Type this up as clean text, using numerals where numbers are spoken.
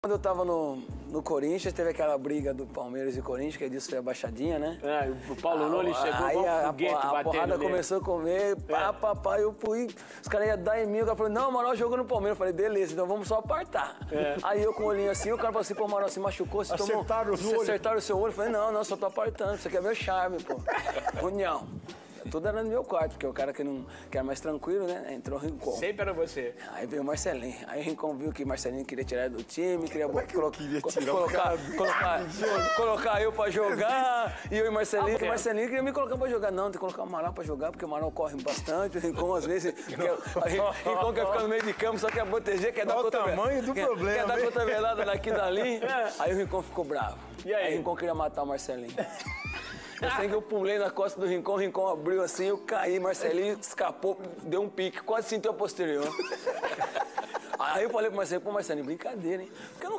Quando eu tava no Corinthians, teve aquela briga do Palmeiras e Corinthians, que disso foi a baixadinha, né? O Paulo Nunes chegou aí igual um foguete a porrada começou a comer, eu fui, os caras iam dar em mim, o cara falou, não, o Manoel jogou no Palmeiras. Eu falei, beleza, então vamos só apartar. Aí eu com o olhinho assim, o cara falou assim, pô, o Manoel se machucou, você acertaram o seu olho. Eu falei, não, só tô apartando, isso aqui é meu charme, pô. União. Tudo era no meu quarto, porque o cara que era mais tranquilo, né? Entrou o Rincon. Sempre era você. Aí veio o Marcelinho. Aí o Rincon viu que o Marcelinho queria tirar ele do time, queria colocar eu pra jogar. E eu e o Marcelinho. O Marcelinho queria me colocar pra jogar. Não, tem que colocar o Amaral pra jogar, porque o Amaral corre bastante. O Rincon, às vezes, o Rincon quer ficar no meio de campo, só quer proteger, quer dar quer dar cotovelada daqui e dali. Aí o Rincon ficou bravo. E aí? Aí o Rincon queria matar o Marcelinho. Eu sei que eu pulei na costa do Rincon, o Rincon abriu assim, eu caí, Marcelinho escapou, deu um pique, quase sentiu a posterior. Aí eu falei pro Marcelinho, pô, Marcelinho, brincadeira, hein? Porque eu não